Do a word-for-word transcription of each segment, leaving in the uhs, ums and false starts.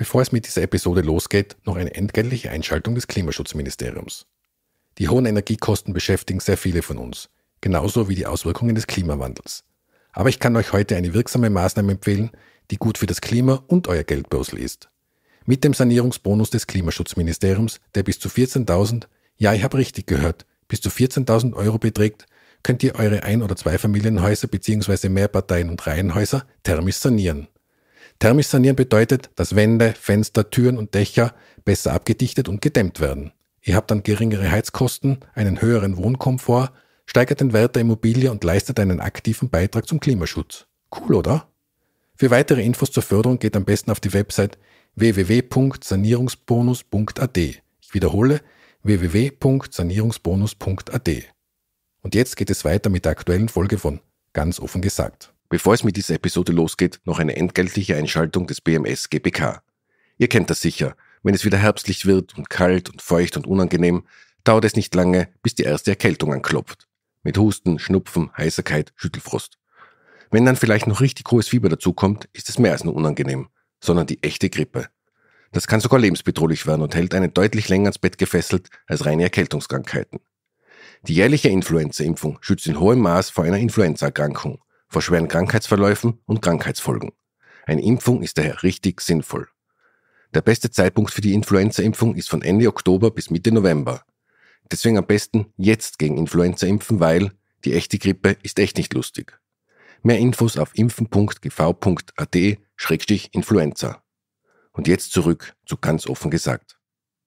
Bevor es mit dieser Episode losgeht, noch eine entgeltliche Einschaltung des Klimaschutzministeriums. Die hohen Energiekosten beschäftigen sehr viele von uns, genauso wie die Auswirkungen des Klimawandels. Aber ich kann euch heute eine wirksame Maßnahme empfehlen, die gut für das Klima und euer Geldbörsel ist. Mit dem Sanierungsbonus des Klimaschutzministeriums, der bis zu vierzehntausend, ja, ich habe richtig gehört, bis zu vierzehntausend Euro beträgt, könnt ihr eure Ein- oder Zweifamilienhäuser bzw. Mehrparteien- und Reihenhäuser thermisch sanieren. Thermisch sanieren bedeutet, dass Wände, Fenster, Türen und Dächer besser abgedichtet und gedämmt werden. Ihr habt dann geringere Heizkosten, einen höheren Wohnkomfort, steigert den Wert der Immobilie und leistet einen aktiven Beitrag zum Klimaschutz. Cool, oder? Für weitere Infos zur Förderung geht am besten auf die Website w w w punkt sanierungsbonus punkt a d. Ich wiederhole, w w w punkt sanierungsbonus punkt a d. Und jetzt geht es weiter mit der aktuellen Folge von Ganz offen gesagt. Bevor es mit dieser Episode losgeht, noch eine entgeltliche Einschaltung des B M S G B K. Ihr kennt das sicher. Wenn es wieder herbstlich wird und kalt und feucht und unangenehm, dauert es nicht lange, bis die erste Erkältung anklopft. Mit Husten, Schnupfen, Heiserkeit, Schüttelfrost. Wenn dann vielleicht noch richtig hohes Fieber dazukommt, ist es mehr als nur unangenehm, sondern die echte Grippe. Das kann sogar lebensbedrohlich werden und hält einen deutlich länger ans Bett gefesselt als reine Erkältungskrankheiten. Die jährliche Influenza-Impfung schützt in hohem Maß vor einer Influenza-Erkrankung, vor schweren Krankheitsverläufen und Krankheitsfolgen. Eine Impfung ist daher richtig sinnvoll. Der beste Zeitpunkt für die Influenza-Impfung ist von Ende Oktober bis Mitte November. Deswegen am besten jetzt gegen Influenza impfen, weil die echte Grippe ist echt nicht lustig. Mehr Infos auf impfen punkt g v punkt a d slash influenza. Und jetzt zurück zu Ganz offen gesagt.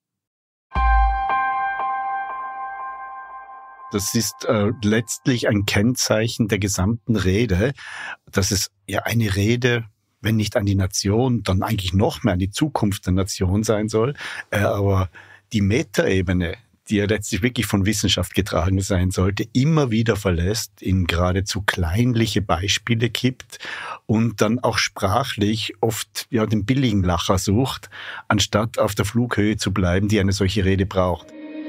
Das ist äh, letztlich ein Kennzeichen der gesamten Rede, dass es ja eine Rede, wenn nicht an die Nation, dann eigentlich noch mehr an die Zukunft der Nation sein soll. Äh, aber die Metaebene, die ja letztlich wirklich von Wissenschaft getragen sein sollte, immer wieder verlässt, in geradezu kleinliche Beispiele kippt und dann auch sprachlich oft ja den billigen Lacher sucht, anstatt auf der Flughöhe zu bleiben, die eine solche Rede braucht.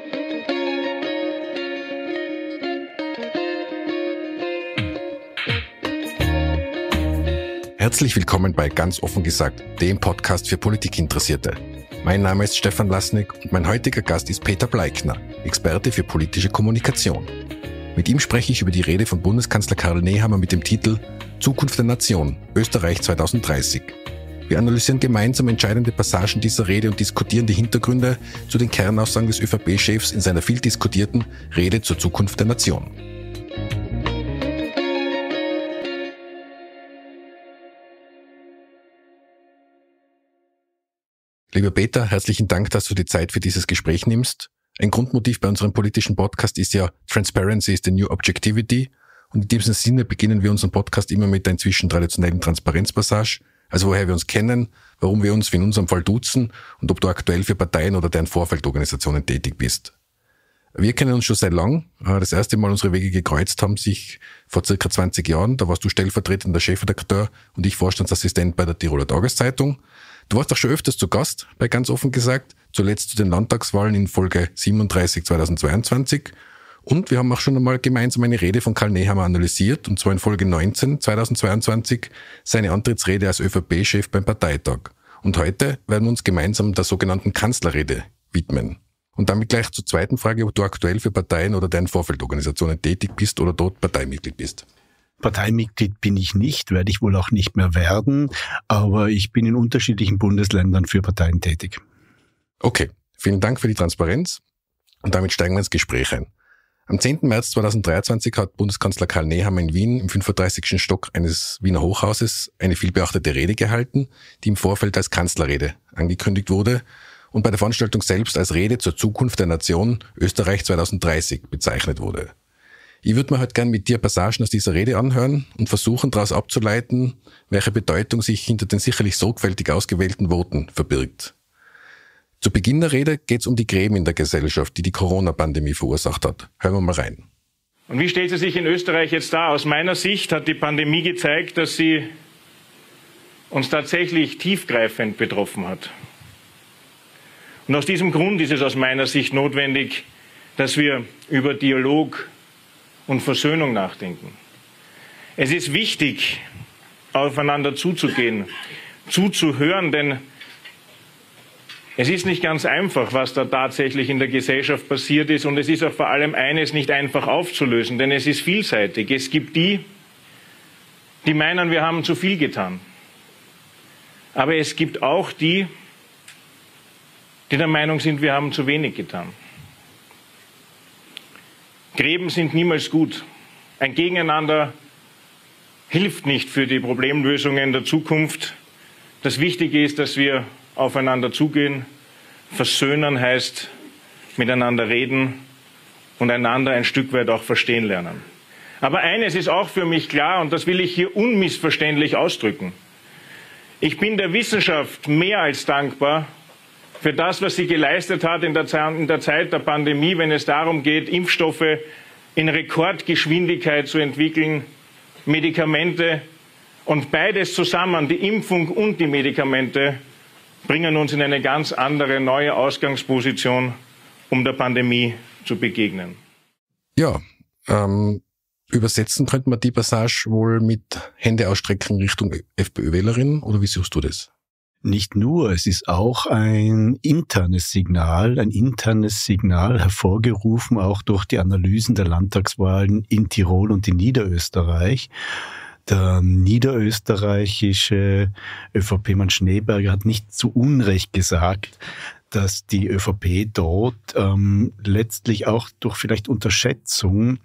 Herzlich willkommen bei Ganz offen gesagt, dem Podcast für Politikinteressierte. Mein Name ist Stefan Lasnik und mein heutiger Gast ist Peter Bleikner, Experte für politische Kommunikation. Mit ihm spreche ich über die Rede von Bundeskanzler Karl Nehammer mit dem Titel Zukunft der Nation, Österreich zwanzig dreißig. Wir analysieren gemeinsam entscheidende Passagen dieser Rede und diskutieren die Hintergründe zu den Kernaussagen des ÖVP-Chefs in seiner viel diskutierten Rede zur Zukunft der Nation. Lieber Peter, herzlichen Dank, dass du die Zeit für dieses Gespräch nimmst. Ein Grundmotiv bei unserem politischen Podcast ist ja Transparency is the new objectivity. Und in diesem Sinne beginnen wir unseren Podcast immer mit der inzwischen traditionellen Transparenzpassage. Also woher wir uns kennen, warum wir uns wie in unserem Fall duzen und ob du aktuell für Parteien oder deren Vorfeldorganisationen tätig bist. Wir kennen uns schon sehr lang. Das erste Mal unsere Wege gekreuzt haben sich vor circa zwanzig Jahren. Da warst du stellvertretender Chefredakteur und ich Vorstandsassistent bei der Tiroler Tageszeitung. Du warst auch schon öfters zu Gast, bei Ganz offen gesagt, zuletzt zu den Landtagswahlen in Folge siebenunddreißig zweitausendzweiundzwanzig. Und wir haben auch schon einmal gemeinsam eine Rede von Karl Nehammer analysiert, und zwar in Folge neunzehn zweitausendzweiundzwanzig, seine Antrittsrede als ÖVP-Chef beim Parteitag. Und heute werden wir uns gemeinsam der sogenannten Kanzlerrede widmen. Und damit gleich zur zweiten Frage, ob du aktuell für Parteien oder deren Vorfeldorganisationen tätig bist oder dort Parteimitglied bist. Parteimitglied bin ich nicht, werde ich wohl auch nicht mehr werden, aber ich bin in unterschiedlichen Bundesländern für Parteien tätig. Okay, vielen Dank für die Transparenz und damit steigen wir ins Gespräch ein. Am zehnten März zweitausenddreiundzwanzig hat Bundeskanzler Karl Nehammer in Wien im fünfunddreißigsten Stock eines Wiener Hochhauses eine vielbeachtete Rede gehalten, die im Vorfeld als Kanzlerrede angekündigt wurde und bei der Veranstaltung selbst als Rede zur Zukunft der Nation Österreich zwanzig dreißig bezeichnet wurde. Ich würde mir heute gern mit dir Passagen aus dieser Rede anhören und versuchen, daraus abzuleiten, welche Bedeutung sich hinter den sicherlich sorgfältig ausgewählten Worten verbirgt. Zu Beginn der Rede geht es um die Gräben in der Gesellschaft, die die Corona-Pandemie verursacht hat. Hören wir mal rein. Und wie stellt sie sich in Österreich jetzt dar? Aus meiner Sicht hat die Pandemie gezeigt, dass sie uns tatsächlich tiefgreifend betroffen hat. Und aus diesem Grund ist es aus meiner Sicht notwendig, dass wir über Dialog und Versöhnung nachdenken. Es ist wichtig, aufeinander zuzugehen, zuzuhören, denn Es ist nicht ganz einfach, was da tatsächlich in der Gesellschaft passiert ist. Und es ist auch vor allem eines nicht einfach aufzulösen, denn es ist vielseitig. Es gibt die, die meinen, wir haben zu viel getan. Aber es gibt auch die, die der Meinung sind, wir haben zu wenig getan. Gräben sind niemals gut. Ein Gegeneinander hilft nicht für die Problemlösungen der Zukunft. Das Wichtige ist, dass wir aufeinander zugehen. Versöhnen heißt miteinander reden und einander ein Stück weit auch verstehen lernen. Aber eines ist auch für mich klar, und das will ich hier unmissverständlich ausdrücken. Ich bin der Wissenschaft mehr als dankbar für das, was sie geleistet hat in der Zeit der Pandemie, wenn es darum geht, Impfstoffe in Rekordgeschwindigkeit zu entwickeln, Medikamente, und beides zusammen, die Impfung und die Medikamente, bringen uns in eine ganz andere, neue Ausgangsposition, um der Pandemie zu begegnen. Ja, ähm, übersetzen könnte man die Passage wohl mit Hände ausstrecken Richtung FPÖ-Wählerin, oder wie siehst du das? Nicht nur, es ist auch ein internes Signal, ein internes Signal hervorgerufen, auch durch die Analysen der Landtagswahlen in Tirol und in Niederösterreich. Der niederösterreichische ÖVP-Mann Schneeberger hat nicht zu Unrecht gesagt, dass die ÖVP dort ähm, letztlich auch durch vielleicht Unterschätzung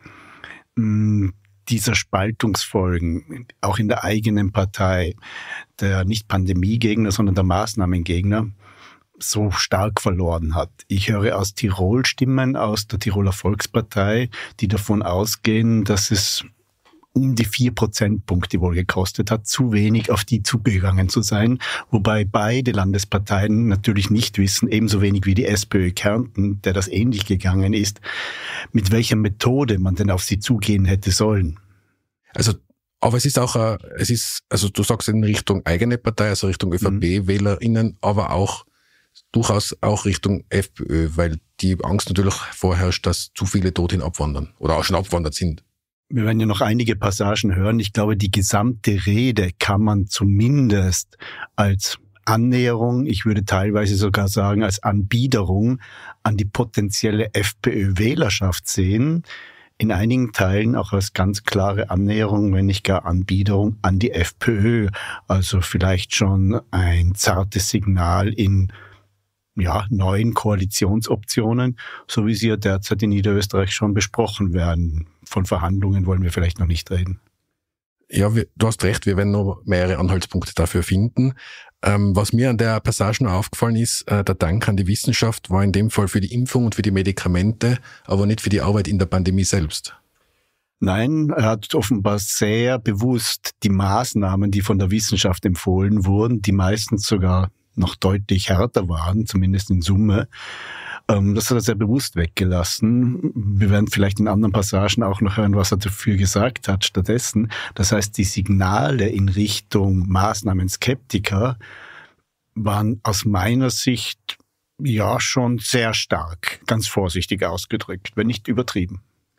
mh, dieser Spaltungsfolgen, auch in der eigenen Partei, der nicht Pandemiegegner, sondern der Maßnahmengegner, so stark verloren hat. Ich höre aus Tirol Stimmen, aus der Tiroler Volkspartei, die davon ausgehen, dass es um die vier Prozentpunkte wohl gekostet hat, zu wenig auf die zugegangen zu sein, wobei beide Landesparteien natürlich nicht wissen, ebenso wenig wie die SPÖ Kärnten, der das ähnlich gegangen ist, mit welcher Methode man denn auf sie zugehen hätte sollen. Also, aber es ist auch, äh, es ist, also du sagst in Richtung eigene Partei, also Richtung ÖVP-WählerInnen, aber auch durchaus auch Richtung FPÖ, weil die Angst natürlich vorherrscht, dass zu viele dorthin abwandern oder auch schon abwandert sind. Wir werden ja noch einige Passagen hören. Ich glaube, die gesamte Rede kann man zumindest als Annäherung, ich würde teilweise sogar sagen als Anbiederung an die potenzielle FPÖ-Wählerschaft sehen. In einigen Teilen auch als ganz klare Annäherung, wenn nicht gar Anbiederung an die FPÖ. Also vielleicht schon ein zartes Signal in ja, neuen Koalitionsoptionen, so wie sie ja derzeit in Niederösterreich schon besprochen werden. Von Verhandlungen wollen wir vielleicht noch nicht reden. Ja, wir, du hast recht, wir werden noch mehrere Anhaltspunkte dafür finden. Ähm, was mir an der Passage noch aufgefallen ist, äh, der Dank an die Wissenschaft war in dem Fall für die Impfung und für die Medikamente, aber nicht für die Arbeit in der Pandemie selbst. Nein, er hat offenbar sehr bewusst die Maßnahmen, die von der Wissenschaft empfohlen wurden, die meistens sogar noch deutlich härter waren, zumindest in Summe. Das hat er sehr bewusst weggelassen. Wir werden vielleicht in anderen Passagen auch noch hören, was er dafür gesagt hat stattdessen. Das heißt, die Signale in Richtung Maßnahmen-Skeptiker waren aus meiner Sicht ja schon sehr stark, ganz vorsichtig ausgedrückt, wenn nicht übertrieben.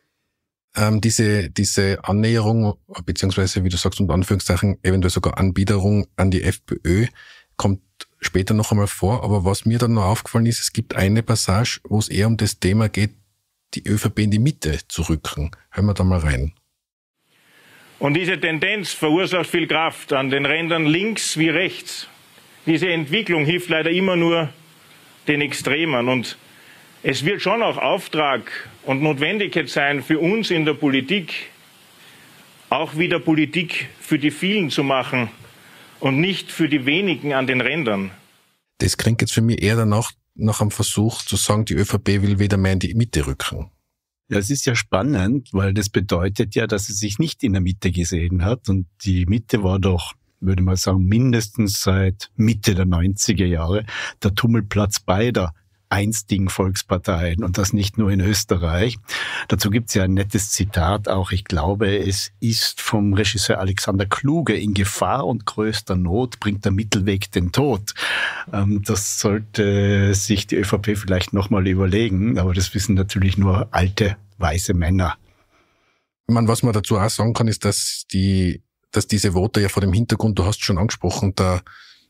Ähm, diese, diese Annäherung, beziehungsweise, wie du sagst, unter Anführungszeichen, eventuell sogar Anbiederung an die FPÖ, kommt später noch einmal vor, aber was mir dann noch aufgefallen ist, es gibt eine Passage, wo es eher um das Thema geht, die ÖVP in die Mitte zu rücken. Hören wir da mal rein. Und diese Tendenz verursacht viel Kraft an den Rändern links wie rechts. Diese Entwicklung hilft leider immer nur den Extremen. Und es wird schon auch Auftrag und Notwendigkeit sein für uns in der Politik, auch wieder Politik für die vielen zu machen und nicht für die wenigen an den Rändern. Das klingt jetzt für mich eher danach nach einem Versuch zu sagen, die ÖVP will wieder mehr in die Mitte rücken. Ja, es ist ja spannend, weil das bedeutet ja, dass sie sich nicht in der Mitte gesehen hat. Und die Mitte war doch, würde man sagen, mindestens seit Mitte der neunziger Jahre der Tummelplatz beider einstigen Volksparteien, und das nicht nur in Österreich. Dazu gibt es ja ein nettes Zitat auch. Ich glaube, es ist vom Regisseur Alexander Kluge: In Gefahr und größter Not bringt der Mittelweg den Tod. Ähm, das sollte sich die ÖVP vielleicht nochmal überlegen, aber das wissen natürlich nur alte, weise Männer. Ich meine, was man dazu auch sagen kann, ist, dass die, dass diese Vote ja vor dem Hintergrund, du hast schon angesprochen, der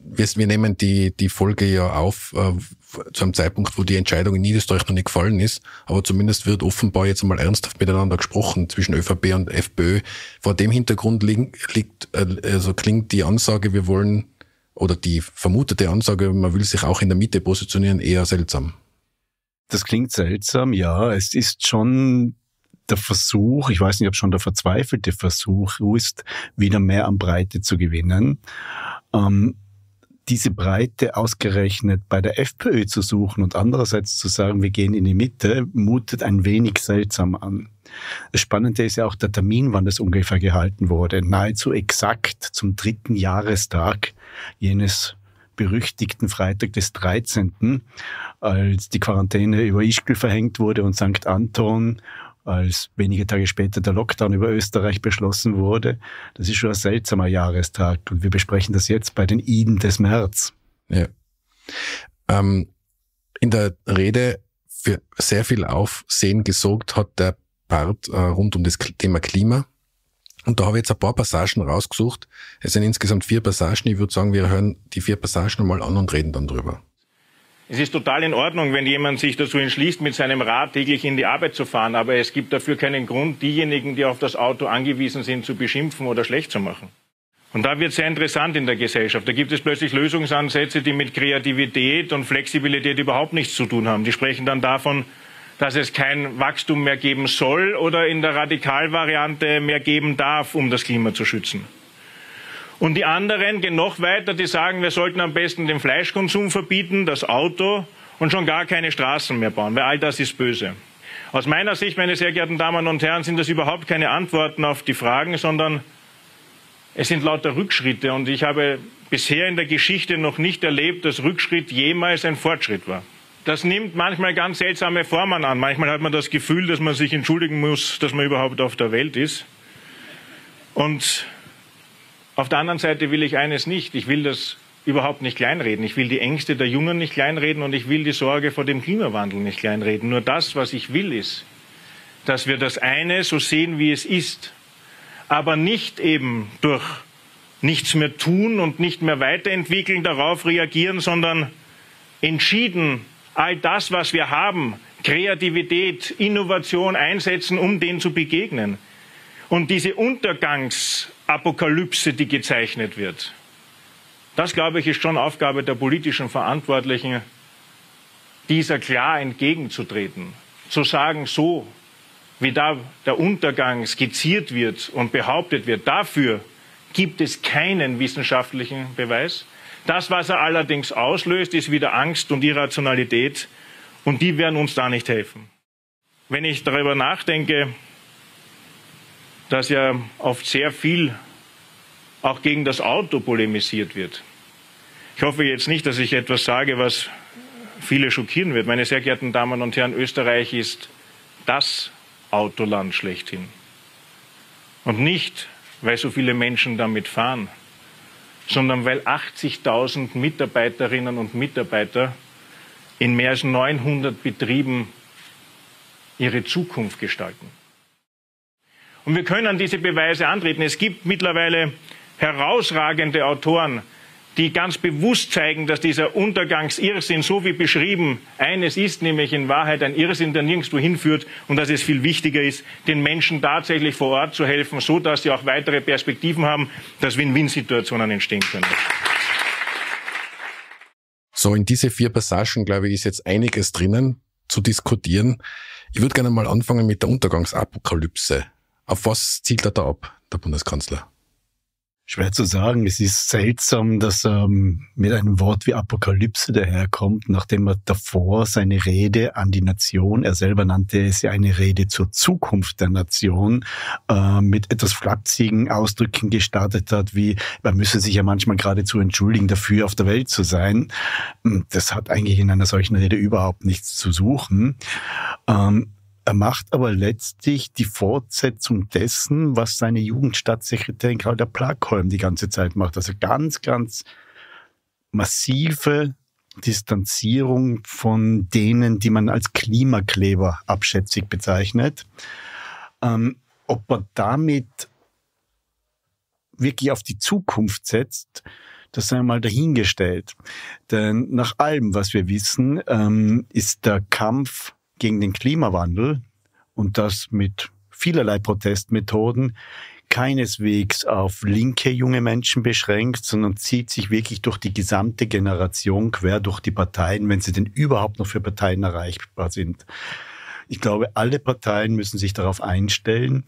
wir, wir nehmen die, die Folge ja auf äh, zu einem Zeitpunkt, wo die Entscheidung in Niederösterreich noch nicht gefallen ist, aber zumindest wird offenbar jetzt mal ernsthaft miteinander gesprochen zwischen ÖVP und FPÖ. Vor dem Hintergrund liegt, liegt äh, also klingt die Ansage, wir wollen, oder die vermutete Ansage, man will sich auch in der Mitte positionieren, eher seltsam. Das klingt seltsam, ja. Es ist schon der Versuch, ich weiß nicht, ob schon der verzweifelte Versuch ist, wieder mehr an Breite zu gewinnen. Ähm, diese Breite ausgerechnet bei der FPÖ zu suchen und andererseits zu sagen, wir gehen in die Mitte, mutet ein wenig seltsam an. Das Spannende ist ja auch der Termin, wann das ungefähr gehalten wurde. Nahezu exakt zum dritten Jahrestag jenes berüchtigten Freitag des dreizehnten, als die Quarantäne über Ischgl verhängt wurde und Sankt Anton, als wenige Tage später der Lockdown über Österreich beschlossen wurde. Das ist schon ein seltsamer Jahrestag und wir besprechen das jetzt bei den Iden des März. Ja. Ähm, in der Rede für sehr viel Aufsehen gesorgt hat der Part äh, rund um das Thema Klima. Und da habe ich jetzt ein paar Passagen rausgesucht. Es sind insgesamt vier Passagen. Ich würde sagen, wir hören die vier Passagen mal an und reden dann drüber. Es ist total in Ordnung, wenn jemand sich dazu entschließt, mit seinem Rad täglich in die Arbeit zu fahren. Aber es gibt dafür keinen Grund, diejenigen, die auf das Auto angewiesen sind, zu beschimpfen oder schlecht zu machen. Und da wird es sehr interessant in der Gesellschaft. Da gibt es plötzlich Lösungsansätze, die mit Kreativität und Flexibilität überhaupt nichts zu tun haben. Die sprechen dann davon, dass es kein Wachstum mehr geben soll oder in der Radikalvariante mehr geben darf, um das Klima zu schützen. Und die anderen gehen noch weiter, die sagen, wir sollten am besten den Fleischkonsum verbieten, das Auto und schon gar keine Straßen mehr bauen, weil all das ist böse. Aus meiner Sicht, meine sehr geehrten Damen und Herren, sind das überhaupt keine Antworten auf die Fragen, sondern es sind lauter Rückschritte. Und ich habe bisher in der Geschichte noch nicht erlebt, dass Rückschritt jemals ein Fortschritt war. Das nimmt manchmal ganz seltsame Formen an. Manchmal hat man das Gefühl, dass man sich entschuldigen muss, dass man überhaupt auf der Welt ist. Und auf der anderen Seite will ich eines nicht. Ich will das überhaupt nicht kleinreden. Ich will die Ängste der Jungen nicht kleinreden und ich will die Sorge vor dem Klimawandel nicht kleinreden. Nur das, was ich will, ist, dass wir das eine so sehen, wie es ist, aber nicht eben durch nichts mehr tun und nicht mehr weiterentwickeln, darauf reagieren, sondern entschieden all das, was wir haben, Kreativität, Innovation einsetzen, um dem zu begegnen. Und diese Untergangsapokalypse, die gezeichnet wird, das, glaube ich, ist schon Aufgabe der politischen Verantwortlichen, dieser klar entgegenzutreten. Zu sagen, so wie da der Untergang skizziert wird und behauptet wird, dafür gibt es keinen wissenschaftlichen Beweis. Das, was er allerdings auslöst, ist wieder Angst und Irrationalität. Und die werden uns da nicht helfen. Wenn ich darüber nachdenke, dass ja oft sehr viel auch gegen das Auto polemisiert wird. Ich hoffe jetzt nicht, dass ich etwas sage, was viele schockieren wird. Meine sehr geehrten Damen und Herren, Österreich ist das Autoland schlechthin. Und nicht, weil so viele Menschen damit fahren, sondern weil achtzigtausend Mitarbeiterinnen und Mitarbeiter in mehr als neunhundert Betrieben ihre Zukunft gestalten. Und wir können diese Beweise antreten. Es gibt mittlerweile herausragende Autoren, die ganz bewusst zeigen, dass dieser Untergangsirrsinn, so wie beschrieben, eines ist, nämlich in Wahrheit ein Irrsinn, der nirgendwo hinführt und dass es viel wichtiger ist, den Menschen tatsächlich vor Ort zu helfen, so dass sie auch weitere Perspektiven haben, dass Win-Win-Situationen entstehen können. So, in diese vier Passagen, glaube ich, ist jetzt einiges drinnen zu diskutieren. Ich würde gerne mal anfangen mit der Untergangsapokalypse. Auf was zielt er da ab, der Bundeskanzler? Schwer zu sagen. Es ist seltsam, dass er ähm, mit einem Wort wie Apokalypse daherkommt, nachdem er davor seine Rede an die Nation, er selber nannte es ja eine Rede zur Zukunft der Nation, äh, mit etwas flapsigen Ausdrücken gestartet hat, wie man müsse sich ja manchmal geradezu entschuldigen dafür, auf der Welt zu sein. Das hat eigentlich in einer solchen Rede überhaupt nichts zu suchen. Ähm, Er macht aber letztlich die Fortsetzung dessen, was seine Jugendstaatssekretärin Claudia Plagholm die ganze Zeit macht. Also ganz, ganz massive Distanzierung von denen, die man als Klimakleber abschätzig bezeichnet. Ähm, ob er damit wirklich auf die Zukunft setzt, das sei mal dahingestellt. Denn nach allem, was wir wissen, ähm, ist der Kampf gegen den Klimawandel und das mit vielerlei Protestmethoden keineswegs auf linke junge Menschen beschränkt, sondern zieht sich wirklich durch die gesamte Generation quer durch die Parteien, wenn sie denn überhaupt noch für Parteien erreichbar sind. Ich glaube, alle Parteien müssen sich darauf einstellen.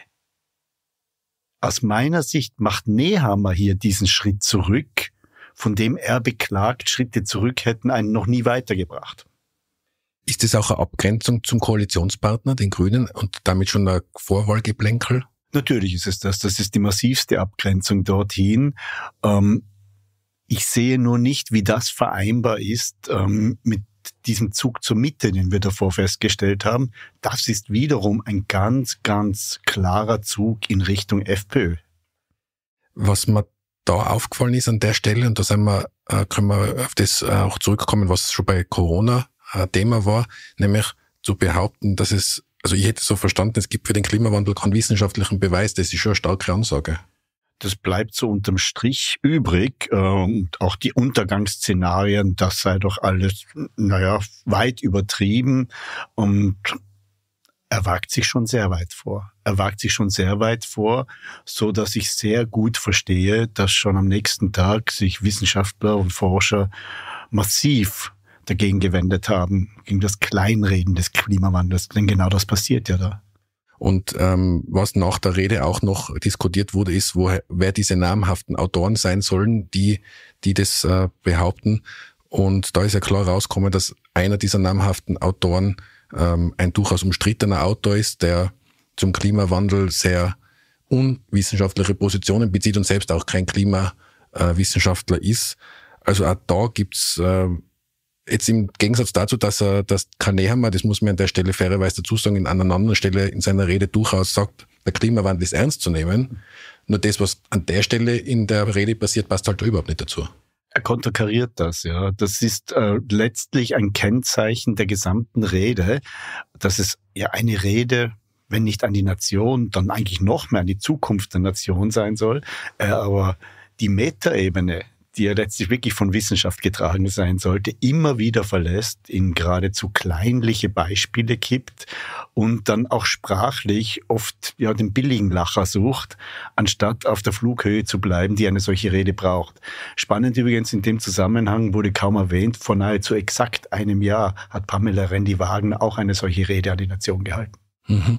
Aus meiner Sicht macht Nehammer hier diesen Schritt zurück, von dem er beklagt, Schritte zurück hätten einen noch nie weitergebracht. Ist das auch eine Abgrenzung zum Koalitionspartner, den Grünen, und damit schon ein Vorwahlgeplänkel? Natürlich ist es das. Das ist die massivste Abgrenzung dorthin. Ähm, ich sehe nur nicht, wie das vereinbar ist ähm, mit diesem Zug zur Mitte, den wir davor festgestellt haben. Das ist wiederum ein ganz, ganz klarer Zug in Richtung FPÖ. Was mir da aufgefallen ist an der Stelle, und da sind wir, äh, können wir auf das äh, auch zurückkommen, was schon bei Corona ein Thema war, nämlich zu behaupten, dass es, also ich hätte so verstanden, es gibt für den Klimawandel keinen wissenschaftlichen Beweis, das ist schon eine starke Ansage. Das bleibt so unterm Strich übrig. Und auch die Untergangsszenarien, das sei doch alles, naja, weit übertrieben. Und er wagt sich schon sehr weit vor. Er wagt sich schon sehr weit vor, so dass ich sehr gut verstehe, dass schon am nächsten Tag sich Wissenschaftler und Forscher massiv dagegen gewendet haben, gegen das Kleinreden des Klimawandels. Denn genau das passiert ja da. Und ähm, was nach der Rede auch noch diskutiert wurde, ist, wo, wer diese namhaften Autoren sein sollen, die die das äh, behaupten. Und da ist ja klar rausgekommen, dass einer dieser namhaften Autoren ähm, ein durchaus umstrittener Autor ist, der zum Klimawandel sehr unwissenschaftliche Positionen bezieht und selbst auch kein Klimawissenschaftler ist. Also auch da gibt's äh, jetzt im Gegensatz dazu, dass er, dass Karl Nehammer, das muss man an der Stelle fairerweise dazu sagen, in einer anderen Stelle in seiner Rede durchaus sagt, der Klimawandel ist ernst zu nehmen. Nur das, was an der Stelle in der Rede passiert, passt halt überhaupt nicht dazu. Er konterkariert das, ja. Das ist äh, letztlich ein Kennzeichen der gesamten Rede, dass es ja eine Rede, wenn nicht an die Nation, dann eigentlich noch mehr an die Zukunft der Nation sein soll. Äh, aber die Metaebene, die ja letztlich wirklich von Wissenschaft getragen sein sollte, immer wieder verlässt, in geradezu kleinliche Beispiele kippt und dann auch sprachlich oft ja den billigen Lacher sucht, anstatt auf der Flughöhe zu bleiben, die eine solche Rede braucht. Spannend übrigens in dem Zusammenhang wurde kaum erwähnt, vor nahezu exakt einem Jahr hat Pamela Rendi-Wagner auch eine solche Rede an die Nation gehalten. Mhm.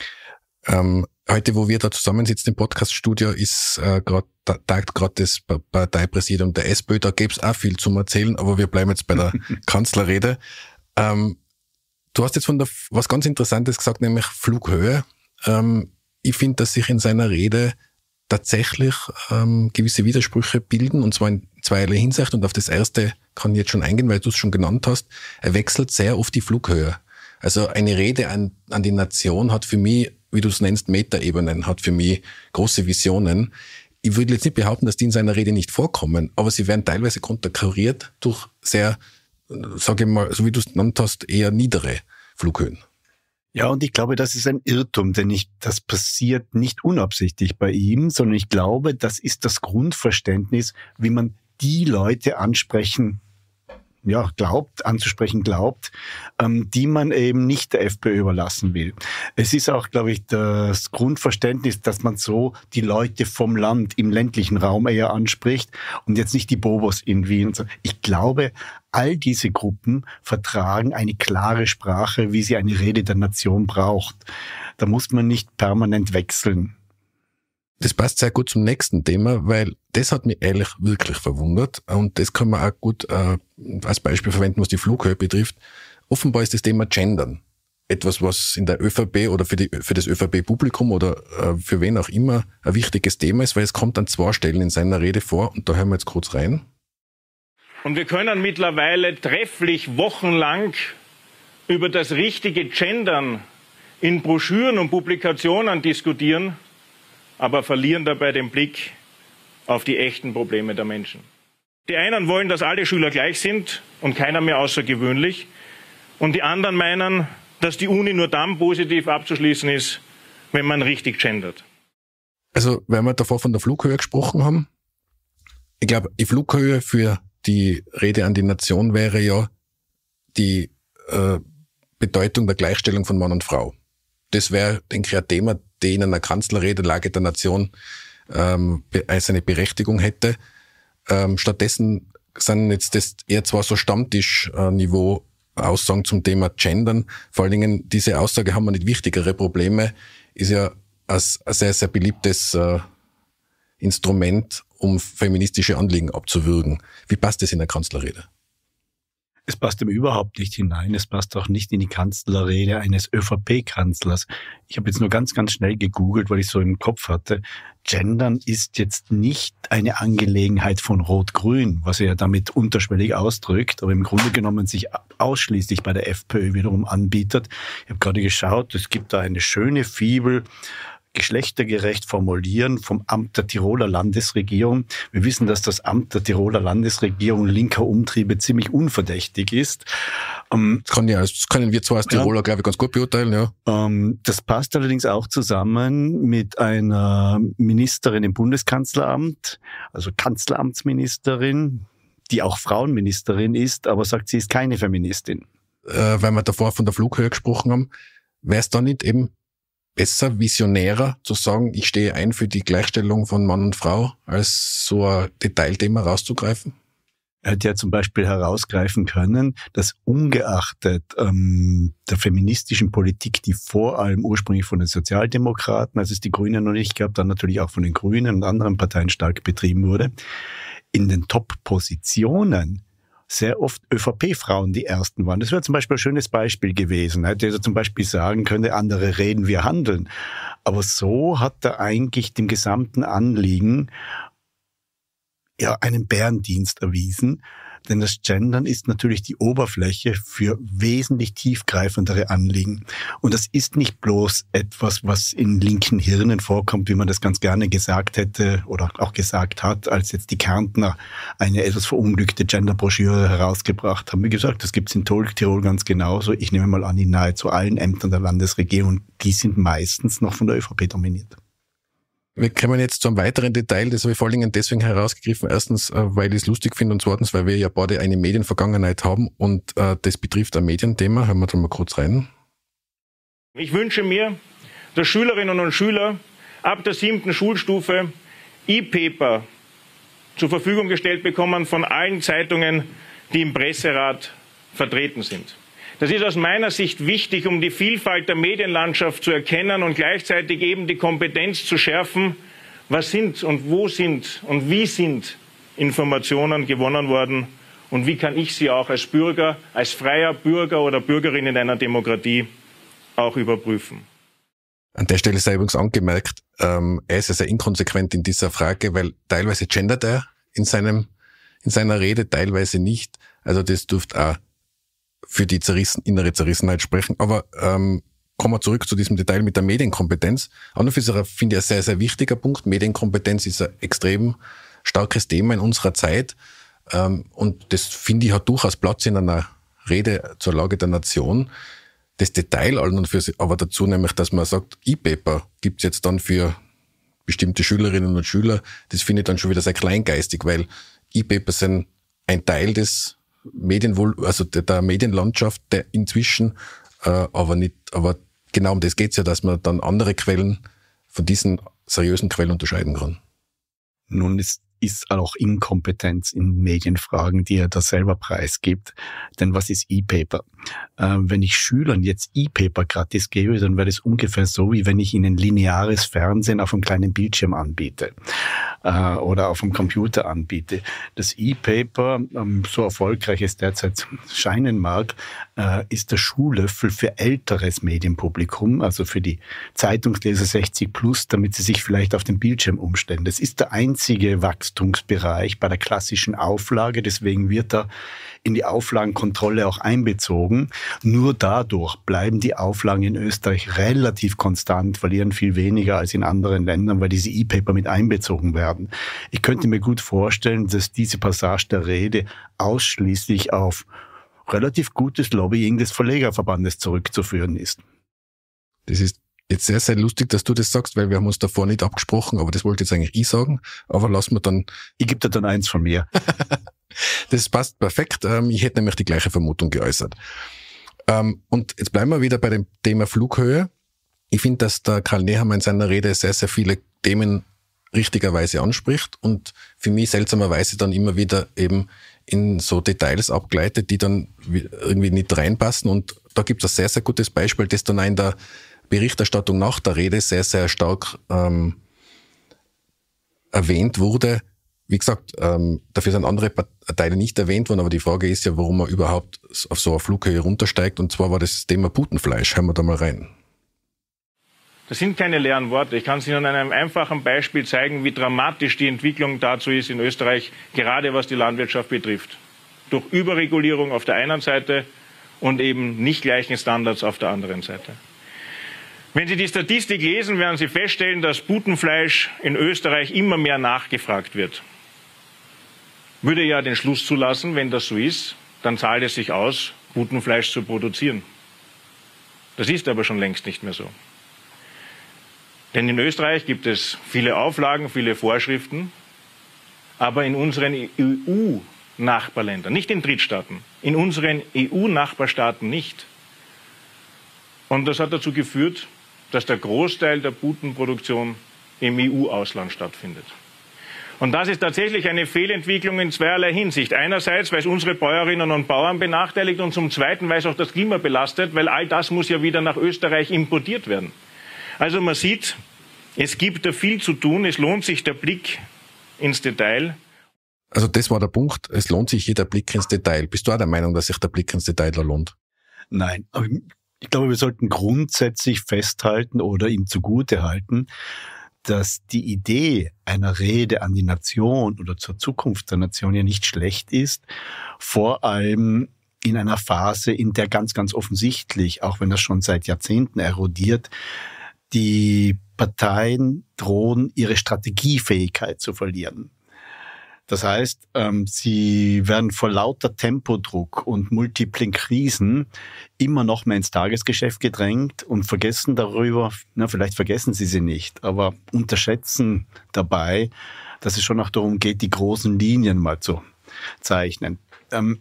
Ähm, heute, wo wir da zusammensitzen im Podcaststudio, ist äh, gerade tagt gerade das Parteipräsidium der SPÖ. Da gäbe es auch viel zum Erzählen, aber wir bleiben jetzt bei der Kanzlerrede. Ähm, du hast jetzt von der was ganz Interessantes gesagt, nämlich Flughöhe. Ähm, ich finde, dass sich in seiner Rede tatsächlich ähm, gewisse Widersprüche bilden, und zwar in zweierlei Hinsicht. Und auf das erste kann ich jetzt schon eingehen, weil du es schon genannt hast. Er wechselt sehr oft die Flughöhe. Also eine Rede an, an die Nation hat für mich, wie du es nennst, Metaebenen, hat für mich große Visionen. Ich würde jetzt nicht behaupten, dass die in seiner Rede nicht vorkommen, aber sie werden teilweise konterkariert durch sehr, sage ich mal, so wie du es genannt hast, eher niedere Flughöhen. Ja, und ich glaube, das ist ein Irrtum, denn ich, das passiert nicht unabsichtlich bei ihm, sondern ich glaube, das ist das Grundverständnis, wie man die Leute ansprechen ja, glaubt, anzusprechen glaubt, ähm, die man eben nicht der FPÖ überlassen will. Es ist auch, glaube ich, das Grundverständnis, dass man so die Leute vom Land im ländlichen Raum eher anspricht und jetzt nicht die Bobos in Wien. Ich glaube, all diese Gruppen vertragen eine klare Sprache, wie sie eine Rede der Nation braucht. Da muss man nicht permanent wechseln. Das passt sehr gut zum nächsten Thema, weil das hat mich ehrlich wirklich verwundert, und das kann man auch gut äh, als Beispiel verwenden, was die Flughöhe betrifft. Offenbar ist das Thema Gendern etwas, was in der ÖVP oder für, die, für das ÖVP-Publikum oder äh, für wen auch immer ein wichtiges Thema ist, weil es kommt an zwei Stellen in seiner Rede vor, und da hören wir jetzt kurz rein. Und wir können mittlerweile trefflich wochenlang über das richtige Gendern in Broschüren und Publikationen diskutieren, aber verlieren dabei den Blick auf die echten Probleme der Menschen. Die einen wollen, dass alle Schüler gleich sind und keiner mehr außergewöhnlich. Und die anderen meinen, dass die Uni nur dann positiv abzuschließen ist, wenn man richtig gendert. Also, weil wir davor von der Flughöhe gesprochen haben, Ich glaube, die Flughöhe für die Rede an die Nation wäre ja die äh, Bedeutung der Gleichstellung von Mann und Frau. Das wäre, denke ich, ein Thema, das in einer Kanzlerrede Lage der Nation ähm, als eine Berechtigung hätte. Ähm, stattdessen sind jetzt das eher zwar so Stammtischniveau Aussagen zum Thema Gendern. Vor allen Dingen, diese Aussage, haben wir nicht wichtigere Probleme, ist ja ein, ein sehr, sehr beliebtes äh, Instrument, um feministische Anliegen abzuwürgen. Wie passt das in der Kanzlerrede? Es passt ihm überhaupt nicht hinein. Es passt auch nicht in die Kanzlerrede eines ÖVP-Kanzlers. Ich habe jetzt nur ganz, ganz schnell gegoogelt, weil ich so im Kopf hatte. Gendern ist jetzt nicht eine Angelegenheit von Rot-Grün, was er ja damit unterschwellig ausdrückt, aber im Grunde genommen sich ausschließlich bei der FPÖ wiederum anbietet. Ich habe gerade geschaut, es gibt da eine schöne Fibel, geschlechtergerecht formulieren vom Amt der Tiroler Landesregierung. Wir wissen, dass das Amt der Tiroler Landesregierung linker Umtriebe ziemlich unverdächtig ist. Ähm, das, kann ja, das können wir zwar als Tiroler, ja, glaube ich, ganz gut beurteilen. Ja. Ähm, das passt allerdings auch zusammen mit einer Ministerin im Bundeskanzleramt, also Kanzleramtsministerin, die auch Frauenministerin ist, aber sagt, sie ist keine Feministin. Äh, weil wir davor von der Flughöhe gesprochen haben, wäre es da nicht eben besser, visionärer zu sagen, ich stehe ein für die Gleichstellung von Mann und Frau, als so ein Detailthema rauszugreifen? Er hätte ja zum Beispiel herausgreifen können, dass ungeachtet ähm, der feministischen Politik, die vor allem ursprünglich von den Sozialdemokraten, als es die Grünen noch nicht gab, dann natürlich auch von den Grünen und anderen Parteien stark betrieben wurde, in den Top-Positionen sehr oft ÖVP-Frauen die ersten waren. Das wäre zum Beispiel ein schönes Beispiel gewesen. Er hätte also zum Beispiel sagen können, andere reden, wir handeln. Aber so hat er eigentlich dem gesamten Anliegen ja einen Bärendienst erwiesen. Denn das Gendern ist natürlich die Oberfläche für wesentlich tiefgreifendere Anliegen. Und das ist nicht bloß etwas, was in linken Hirnen vorkommt, wie man das ganz gerne gesagt hätte oder auch gesagt hat, als jetzt die Kärntner eine etwas verunglückte Genderbroschüre herausgebracht haben. Wie gesagt, das gibt es in Tirol ganz genauso. Ich nehme mal an, in nahezu allen Ämtern der Landesregierung, die sind meistens noch von der ÖVP dominiert. Wir kommen jetzt zu einem weiteren Detail, das habe ich vor allen Dingen deswegen herausgegriffen. Erstens, weil ich es lustig finde und zweitens, weil wir ja beide eine Medienvergangenheit haben und äh, das betrifft ein Medienthema. Hören wir da mal kurz rein. Ich wünsche mir, dass Schülerinnen und Schüler ab der siebten Schulstufe E-Paper zur Verfügung gestellt bekommen von allen Zeitungen, die im Presserat vertreten sind. Das ist aus meiner Sicht wichtig, um die Vielfalt der Medienlandschaft zu erkennen und gleichzeitig eben die Kompetenz zu schärfen, was sind und wo sind und wie sind Informationen gewonnen worden und wie kann ich sie auch als Bürger, als freier Bürger oder Bürgerin in einer Demokratie auch überprüfen. An der Stelle sei übrigens angemerkt, ähm, er ist ja sehr inkonsequent in dieser Frage, weil teilweise gendert er in seinem in seiner Rede, teilweise nicht. Also das dürfte auch für die zerrissen, innere Zerrissenheit sprechen. Aber ähm, kommen wir zurück zu diesem Detail mit der Medienkompetenz. An und für sich finde ich ein sehr, sehr wichtiger Punkt. Medienkompetenz ist ein extrem starkes Thema in unserer Zeit. Ähm, und das, finde ich, hat durchaus Platz in einer Rede zur Lage der Nation. Das Detail an und für sich, aber dazu nämlich, dass man sagt, E-Paper gibt's jetzt dann für bestimmte Schülerinnen und Schüler. Das finde ich dann schon wieder sehr kleingeistig, weil E-Paper sind ein Teil des Medienwohl, also der, der Medienlandschaft, der inzwischen, äh, aber nicht, aber genau um das geht's ja, dass man dann andere Quellen von diesen seriösen Quellen unterscheiden kann. Nun ist, ist auch Inkompetenz in Medienfragen, die er da selber preisgibt. Denn was ist E-Paper? Äh, wenn ich Schülern jetzt E-Paper gratis gebe, dann wäre das ungefähr so, wie wenn ich ihnen lineares Fernsehen auf einem kleinen Bildschirm anbiete äh, oder auf dem Computer anbiete. Das E-Paper, ähm, so erfolgreich es derzeit scheinen mag, äh, ist der Schuhlöffel für älteres Medienpublikum, also für die Zeitungsleser sechzig plus, damit sie sich vielleicht auf den Bildschirm umstellen. Das ist der einzige Wachstumsbereich bei der klassischen Auflage, deswegen wird er in die Auflagenkontrolle auch einbezogen. Nur dadurch bleiben die Auflagen in Österreich relativ konstant, verlieren viel weniger als in anderen Ländern, weil diese E-Paper mit einbezogen werden. Ich könnte mir gut vorstellen, dass diese Passage der Rede ausschließlich auf relativ gutes Lobbying des Verlegerverbandes zurückzuführen ist. Das ist Jetzt sehr, sehr lustig, dass du das sagst, weil wir haben uns davor nicht abgesprochen, aber das wollte jetzt eigentlich ich sagen, aber lassen wir dann... Ich gebe dir dann eins von mir. Das passt perfekt. Ich hätte nämlich die gleiche Vermutung geäußert. Und jetzt bleiben wir wieder bei dem Thema Flughöhe. Ich finde, dass der Karl Nehammer in seiner Rede sehr, sehr viele Themen richtigerweise anspricht und für mich seltsamerweise dann immer wieder eben in so Details abgleitet, die dann irgendwie nicht reinpassen. Und da gibt es ein sehr, sehr gutes Beispiel, das dann auch in der Berichterstattung nach der Rede sehr, sehr stark ähm, erwähnt wurde. Wie gesagt, ähm, dafür sind andere Teile nicht erwähnt worden, aber die Frage ist ja, warum man überhaupt auf so eine Flughöhe runtersteigt. Und zwar war das Thema Putenfleisch. Hören wir da mal rein. Das sind keine leeren Worte. Ich kann es Ihnen an einem einfachen Beispiel zeigen, wie dramatisch die Entwicklung dazu ist in Österreich, gerade was die Landwirtschaft betrifft. Durch Überregulierung auf der einen Seite und eben nicht gleichen Standards auf der anderen Seite. Wenn Sie die Statistik lesen, werden Sie feststellen, dass Putenfleisch in Österreich immer mehr nachgefragt wird. Würde ja den Schluss zulassen, wenn das so ist, dann zahlt es sich aus, Putenfleisch zu produzieren. Das ist aber schon längst nicht mehr so. Denn in Österreich gibt es viele Auflagen, viele Vorschriften, aber in unseren E U-Nachbarländern, nicht in Drittstaaten, in unseren E U-Nachbarstaaten nicht. Und das hat dazu geführt, dass der Großteil der Putenproduktion im E U-Ausland stattfindet. Und das ist tatsächlich eine Fehlentwicklung in zweierlei Hinsicht. Einerseits, weil es unsere Bäuerinnen und Bauern benachteiligt und zum Zweiten, weil es auch das Klima belastet, weil all das muss ja wieder nach Österreich importiert werden. Also man sieht, es gibt da viel zu tun, es lohnt sich der Blick ins Detail. Also das war der Punkt, es lohnt sich jeder Blick ins Detail. Bist du auch der Meinung, dass sich der Blick ins Detail da lohnt? Nein, aber ich glaube, wir sollten grundsätzlich festhalten oder ihm zugutehalten, dass die Idee einer Rede an die Nation oder zur Zukunft der Nation ja nicht schlecht ist, vor allem in einer Phase, in der ganz, ganz offensichtlich, auch wenn das schon seit Jahrzehnten erodiert, die Parteien drohen, ihre Strategiefähigkeit zu verlieren. Das heißt, ähm, sie werden vor lauter Tempodruck und multiplen Krisen immer noch mehr ins Tagesgeschäft gedrängt und vergessen darüber, na, vielleicht vergessen sie sie nicht, aber unterschätzen dabei, dass es schon auch darum geht, die großen Linien mal zu zeichnen. Ähm,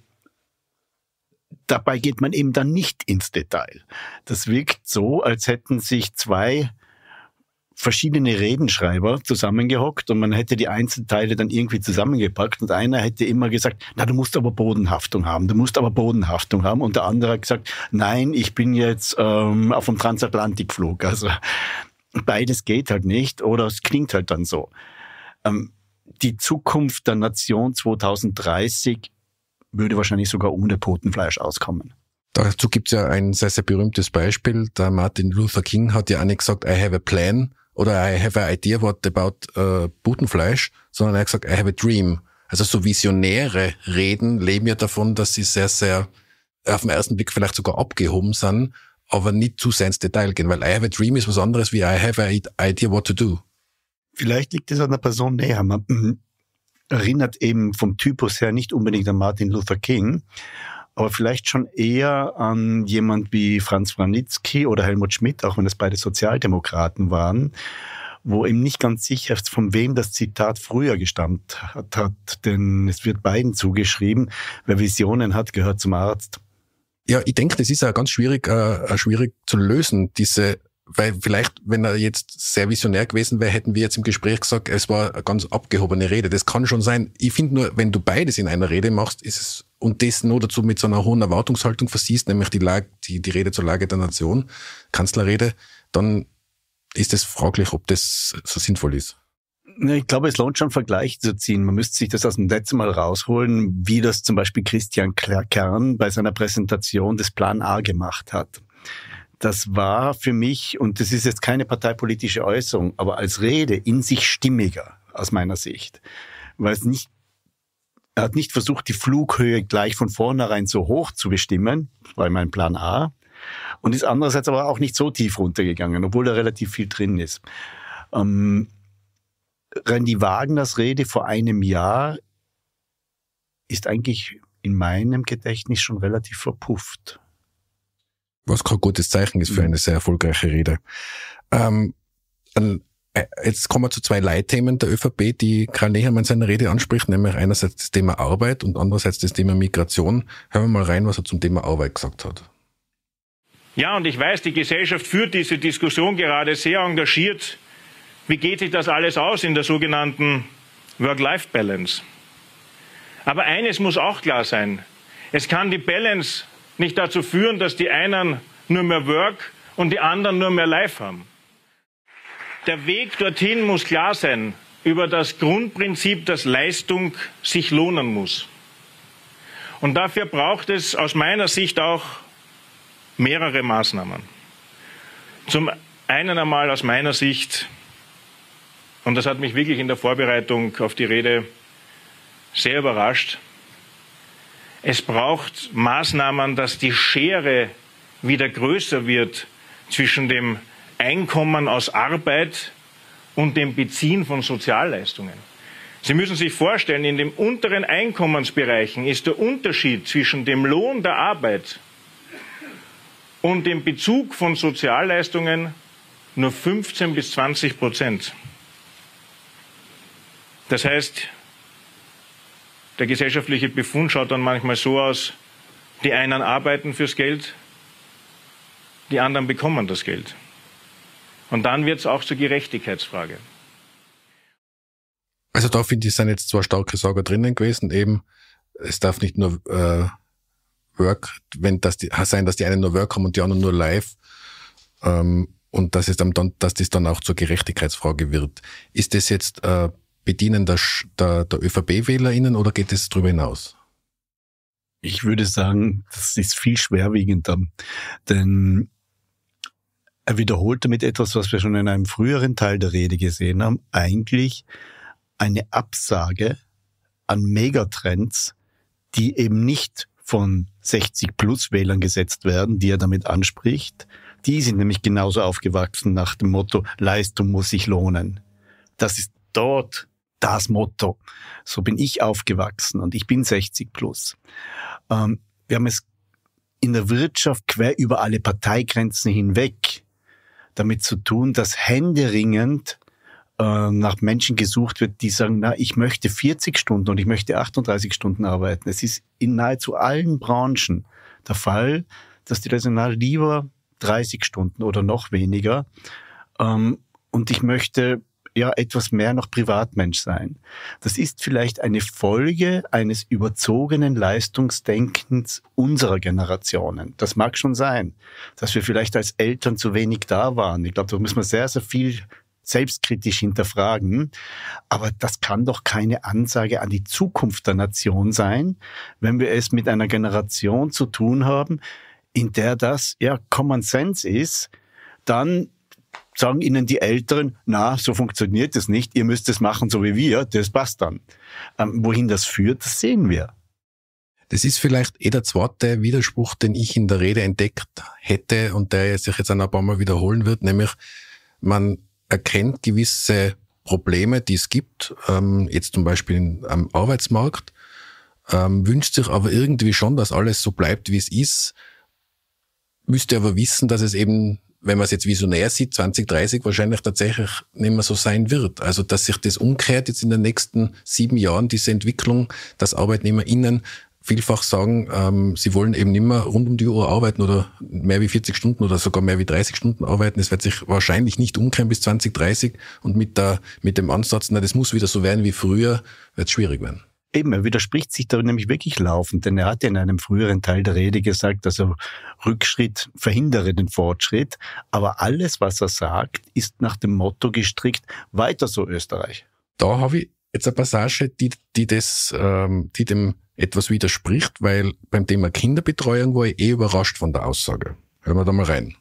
dabei geht man eben dann nicht ins Detail. Das wirkt so, als hätten sich zwei verschiedene Redenschreiber zusammengehockt und man hätte die Einzelteile dann irgendwie zusammengepackt und einer hätte immer gesagt, na, du musst aber Bodenhaftung haben, du musst aber Bodenhaftung haben und der andere hat gesagt, nein, ich bin jetzt ähm, auf dem Transatlantikflug. Also beides geht halt nicht oder es klingt halt dann so. Ähm, die Zukunft der Nation zwanzig dreißig würde wahrscheinlich sogar ohne Putenfleisch auskommen. Dazu gibt's ja ein sehr, sehr berühmtes Beispiel. Der Martin Luther King hat ja auch nicht gesagt, I have a plan oder I have an idea what about uh, Putenfleisch, sondern er hat gesagt, I have a dream. Also so visionäre Reden leben ja davon, dass sie sehr, sehr auf den ersten Blick vielleicht sogar abgehoben sind, aber nicht zu sehr ins Detail gehen, weil I have a dream ist was anderes wie I have an idea what to do. Vielleicht liegt es an der Person näher. Man erinnert eben vom Typus her nicht unbedingt an Martin Luther King, aber vielleicht schon eher an jemand wie Franz Vranitzky oder Helmut Schmidt, auch wenn das beide Sozialdemokraten waren, wo eben nicht ganz sicher ist, von wem das Zitat früher gestammt hat, hat. Denn es wird beiden zugeschrieben, wer Visionen hat, gehört zum Arzt. Ja, ich denke, das ist ja ganz schwierig, äh, schwierig zu lösen, diese, weil vielleicht, wenn er jetzt sehr visionär gewesen wäre, hätten wir jetzt im Gespräch gesagt, es war eine ganz abgehobene Rede. Das kann schon sein. Ich finde nur, wenn du beides in einer Rede machst, ist es, und das nur dazu mit so einer hohen Erwartungshaltung versiehst, nämlich die Lage, die, die Rede zur Lage der Nation, Kanzlerrede, dann ist es fraglich, ob das so sinnvoll ist. Ich glaube, es lohnt schon, Vergleiche zu ziehen. Man müsste sich das aus dem letzten Mal rausholen, wie das zum Beispiel Christian Kern bei seiner Präsentation des Plan A gemacht hat. Das war für mich, und das ist jetzt keine parteipolitische Äußerung, aber als Rede in sich stimmiger aus meiner Sicht. Weil es nicht, er hat nicht versucht, die Flughöhe gleich von vornherein so hoch zu bestimmen, das war mein Plan A, und ist andererseits aber auch nicht so tief runtergegangen, obwohl da relativ viel drin ist. Ähm, Randy Wagners Rede vor einem Jahr ist eigentlich in meinem Gedächtnis schon relativ verpufft. Was kein gutes Zeichen ist für eine sehr erfolgreiche Rede. Ähm, jetzt kommen wir zu zwei Leitthemen der ÖVP, die Karl Nehammer in seiner Rede anspricht, nämlich einerseits das Thema Arbeit und andererseits das Thema Migration. Hören wir mal rein, was er zum Thema Arbeit gesagt hat. Ja, und ich weiß, die Gesellschaft führt diese Diskussion gerade sehr engagiert. Wie geht sich das alles aus in der sogenannten Work-Life-Balance? Aber eines muss auch klar sein. Es kann die Balance nicht dazu führen, dass die einen nur mehr Work und die anderen nur mehr Life haben. Der Weg dorthin muss klar sein über das Grundprinzip, dass Leistung sich lohnen muss. Und dafür braucht es aus meiner Sicht auch mehrere Maßnahmen. Zum einen einmal aus meiner Sicht, und das hat mich wirklich in der Vorbereitung auf die Rede sehr überrascht, es braucht Maßnahmen, dass die Schere wieder größer wird zwischen dem Einkommen aus Arbeit und dem Beziehen von Sozialleistungen. Sie müssen sich vorstellen, in den unteren Einkommensbereichen ist der Unterschied zwischen dem Lohn der Arbeit und dem Bezug von Sozialleistungen nur fünfzehn bis zwanzig Prozent. Das heißt, der gesellschaftliche Befund schaut dann manchmal so aus, die einen arbeiten fürs Geld, die anderen bekommen das Geld. Und dann wird es auch zur Gerechtigkeitsfrage. Also da finde ich, sind jetzt zwei starke Sagen drinnen gewesen. Eben, es darf nicht nur äh, Work, wenn das die, sein, dass die einen nur Work haben und die anderen nur Live. Ähm, und dass es dann, dass das dann auch zur Gerechtigkeitsfrage wird. Ist das jetzt äh, Bedienen der, der, der ÖVP-WählerInnen oder geht es darüber hinaus? Ich würde sagen, das ist viel schwerwiegender, denn er wiederholt damit etwas, was wir schon in einem früheren Teil der Rede gesehen haben, eigentlich eine Absage an Megatrends, die eben nicht von sechzig-Plus-Wählern gesetzt werden, die er damit anspricht. Die sind nämlich genauso aufgewachsen nach dem Motto, Leistung muss sich lohnen. Das ist dort das Motto. So bin ich aufgewachsen und ich bin sechzig plus. Ähm, wir haben es in der Wirtschaft quer über alle Parteigrenzen hinweg damit zu tun, dass händeringend äh, nach Menschen gesucht wird, die sagen, na, ich möchte vierzig Stunden und ich möchte achtunddreißig Stunden arbeiten. Es ist in nahezu allen Branchen der Fall, dass die Leute sagen, na, lieber dreißig Stunden oder noch weniger. Ähm, und ich möchte ja etwas mehr noch Privatmensch sein. Das ist vielleicht eine Folge eines überzogenen Leistungsdenkens unserer Generationen. Das mag schon sein, dass wir vielleicht als Eltern zu wenig da waren. Ich glaube, da muss man sehr, sehr viel selbstkritisch hinterfragen. Aber das kann doch keine Ansage an die Zukunft der Nation sein, wenn wir es mit einer Generation zu tun haben, in der das ja Common Sense ist, dann sagen ihnen die Älteren, na, so funktioniert es nicht, ihr müsst es machen so wie wir, das passt dann. Ähm, wohin das führt, das sehen wir. Das ist vielleicht eh der zweite Widerspruch, den ich in der Rede entdeckt hätte und der sich jetzt ein paar Mal wiederholen wird, nämlich man erkennt gewisse Probleme, die es gibt, ähm, jetzt zum Beispiel am Arbeitsmarkt, ähm, wünscht sich aber irgendwie schon, dass alles so bleibt, wie es ist, müsste aber wissen, dass es eben, wenn man es jetzt visionär sieht, zwanzig dreißig wahrscheinlich tatsächlich nicht mehr so sein wird. Also, dass sich das umkehrt jetzt in den nächsten sieben Jahren, diese Entwicklung, dass ArbeitnehmerInnen vielfach sagen, ähm, sie wollen eben nicht mehr rund um die Uhr arbeiten oder mehr wie vierzig Stunden oder sogar mehr wie dreißig Stunden arbeiten. Es wird sich wahrscheinlich nicht umkehren bis zwanzig dreißig und mit der, mit dem Ansatz, na, das muss wieder so werden wie früher, wird es schwierig werden. Eben, er widerspricht sich da nämlich wirklich laufend, denn er hat ja in einem früheren Teil der Rede gesagt, dass er Rückschritt verhindere den Fortschritt. Aber alles, was er sagt, ist nach dem Motto gestrickt, weiter so Österreich. Da habe ich jetzt eine Passage, die, die das, ähm, die dem etwas widerspricht, weil beim Thema Kinderbetreuung war ich eh überrascht von der Aussage. Hören wir da mal rein.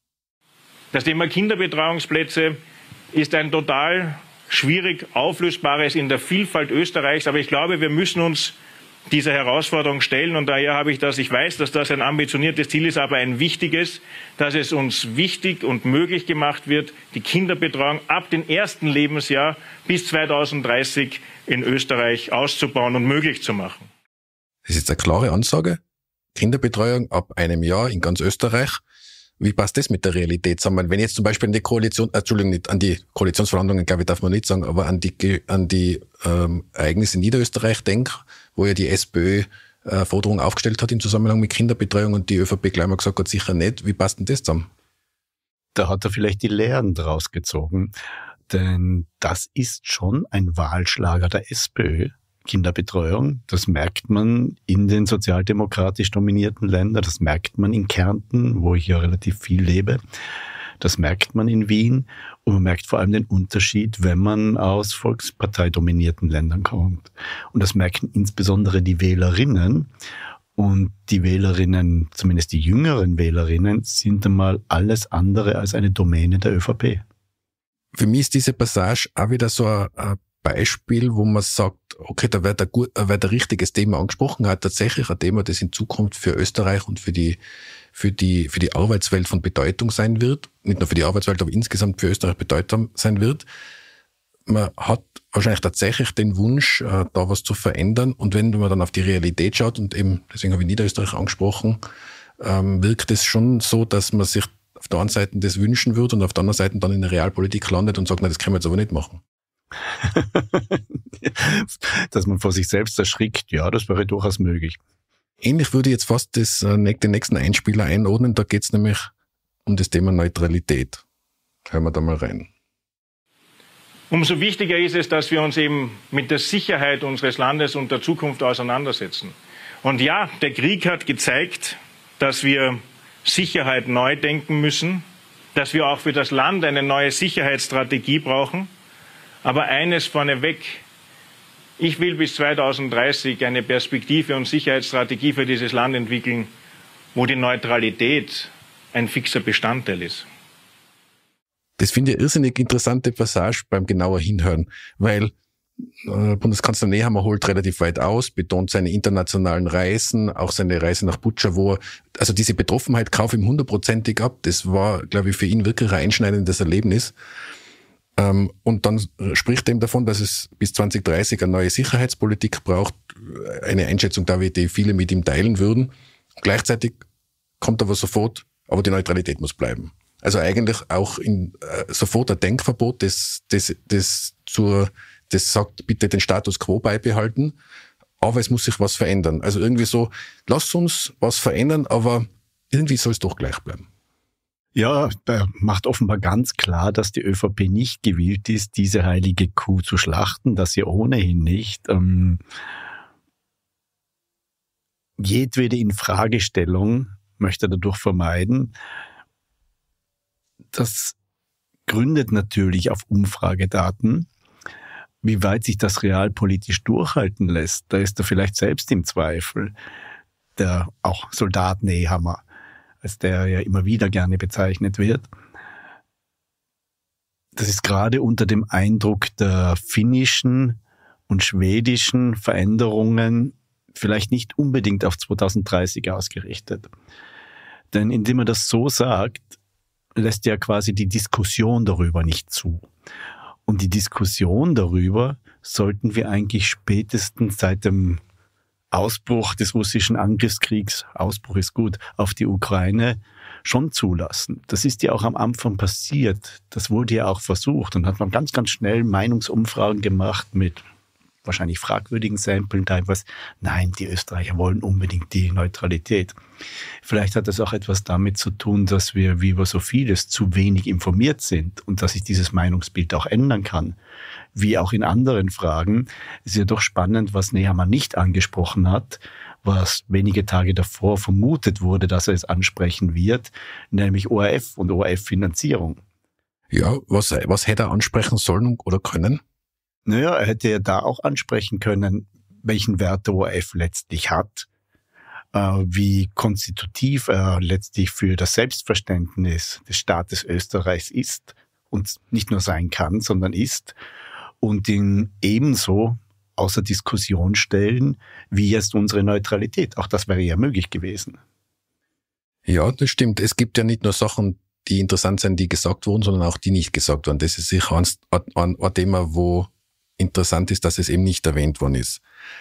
Das Thema Kinderbetreuungsplätze ist ein total schwierig Auflösbares in der Vielfalt Österreichs, aber ich glaube, wir müssen uns dieser Herausforderung stellen und daher habe ich das, ich weiß, dass das ein ambitioniertes Ziel ist, aber ein wichtiges, dass es uns wichtig und möglich gemacht wird, die Kinderbetreuung ab dem ersten Lebensjahr bis zweitausenddreißig in Österreich auszubauen und möglich zu machen. Das ist jetzt eine klare Ansage. Kinderbetreuung ab einem Jahr in ganz Österreich. Wie passt das mit der Realität zusammen? Wenn ich jetzt zum Beispiel an die Koalition, äh, Entschuldigung, nicht an die Koalitionsverhandlungen, glaube ich, darf man nicht sagen, aber an die an die ähm, Ereignisse in Niederösterreich denke, wo ja die SPÖ äh, Forderungen aufgestellt hat im Zusammenhang mit Kinderbetreuung und die ÖVP gleich mal gesagt hat, sicher nicht. Wie passt denn das zusammen? Da hat er vielleicht die Lehren draus gezogen, denn das ist schon ein Wahlschlager der SPÖ. Kinderbetreuung, das merkt man in den sozialdemokratisch dominierten Ländern, das merkt man in Kärnten, wo ich ja relativ viel lebe, das merkt man in Wien und man merkt vor allem den Unterschied, wenn man aus volksparteidominierten Ländern kommt. Und das merken insbesondere die Wählerinnen und die Wählerinnen, zumindest die jüngeren Wählerinnen, sind einmal alles andere als eine Domäne der ÖVP. Für mich ist diese Passage auch wieder so ein Beispiel, wo man sagt, okay, da wird ein, gut, wird ein richtiges Thema angesprochen, hat tatsächlich ein Thema, das in Zukunft für Österreich und für die, für die, für die Arbeitswelt von Bedeutung sein wird. Nicht nur für die Arbeitswelt, aber insgesamt für Österreich bedeutsam sein wird. Man hat wahrscheinlich tatsächlich den Wunsch, da was zu verändern. Und wenn man dann auf die Realität schaut, und eben, deswegen habe ich Niederösterreich angesprochen, wirkt es schon so, dass man sich auf der einen Seite das wünschen würde und auf der anderen Seite dann in der Realpolitik landet und sagt, nein, das können wir jetzt aber nicht machen. Dass man vor sich selbst erschrickt, ja, das wäre durchaus möglich. Ähnlich würde ich jetzt fast das, den nächsten Einspieler einordnen, da geht es nämlich um das Thema Neutralität. Hören wir da mal rein. Umso wichtiger ist es, dass wir uns eben mit der Sicherheit unseres Landes und der Zukunft auseinandersetzen. Und ja, der Krieg hat gezeigt, dass wir Sicherheit neu denken müssen, dass wir auch für das Land eine neue Sicherheitsstrategie brauchen. Aber eines vorneweg, ich will bis zweitausenddreißig eine Perspektive und Sicherheitsstrategie für dieses Land entwickeln, wo die Neutralität ein fixer Bestandteil ist. Das finde ich eine irrsinnig interessante Passage beim genauer Hinhören, weil äh, Bundeskanzler Nehammer holt relativ weit aus, betont seine internationalen Reisen, auch seine Reise nach Butscha, wo er, also diese Betroffenheit kaufe ihm hundertprozentig ab. Das war, glaube ich, für ihn wirklich ein einschneidendes Erlebnis. Um, und dann spricht er eben davon, dass es bis zwanzig dreißig eine neue Sicherheitspolitik braucht, eine Einschätzung, die viele mit ihm teilen würden. Gleichzeitig kommt aber sofort, aber die Neutralität muss bleiben. Also eigentlich auch in, äh, sofort ein Denkverbot, das, das, das, zur, das sagt, bitte den Status quo beibehalten, aber es muss sich was verändern. Also irgendwie so, lasst uns was verändern, aber irgendwie soll es doch gleich bleiben. Ja, da macht offenbar ganz klar, dass die ÖVP nicht gewillt ist, diese heilige Kuh zu schlachten, dass sie ohnehin nicht. Ähm, jedwede Infragestellung möchte er dadurch vermeiden. Das gründet natürlich auf Umfragedaten. Wie weit sich das realpolitisch durchhalten lässt, da ist er vielleicht selbst im Zweifel. Der auch Soldat Nehammer, als der ja immer wieder gerne bezeichnet wird. Das ist gerade unter dem Eindruck der finnischen und schwedischen Veränderungen vielleicht nicht unbedingt auf zweitausenddreißig ausgerichtet. Denn indem er das so sagt, lässt er quasi die Diskussion darüber nicht zu. Und die Diskussion darüber sollten wir eigentlich spätestens seit dem Ausbruch des russischen Angriffskriegs, Ausbruch ist gut, auf die Ukraine schon zulassen. Das ist ja auch am Anfang passiert. Das wurde ja auch versucht und hat man ganz, ganz schnell Meinungsumfragen gemacht mit wahrscheinlich fragwürdigen Samplen teilweise. Nein, die Österreicher wollen unbedingt die Neutralität. Vielleicht hat das auch etwas damit zu tun, dass wir wie über so vieles zu wenig informiert sind und dass sich dieses Meinungsbild auch ändern kann. Wie auch in anderen Fragen. Es ist ja doch spannend, was Nehammer nicht angesprochen hat, was wenige Tage davor vermutet wurde, dass er es ansprechen wird, nämlich O R F und O R F-Finanzierung. Ja, was, was hätte er ansprechen sollen oder können? Naja, er hätte ja da auch ansprechen können, welchen Wert der O R F letztlich hat, äh, wie konstitutiv er letztlich für das Selbstverständnis des Staates Österreichs ist und nicht nur sein kann, sondern ist, und ihn ebenso außer Diskussion stellen, wie jetzt unsere Neutralität. Auch das wäre ja möglich gewesen. Ja, das stimmt. Es gibt ja nicht nur Sachen, die interessant sind, die gesagt wurden, sondern auch die nicht gesagt wurden. Das ist sicher ein, ein, ein Thema, wo interessant ist, dass es eben nicht erwähnt worden ist.